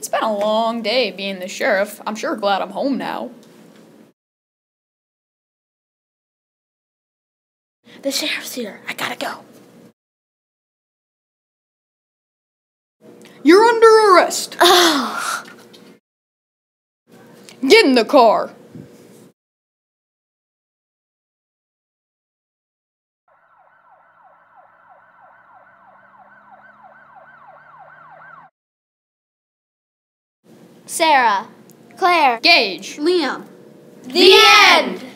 It's been a long day being the sheriff. I'm sure glad I'm home now. The sheriff's here. I gotta go. You're under arrest. Oh. Get in the car. Sarah. Claire. Gage. Liam. The end!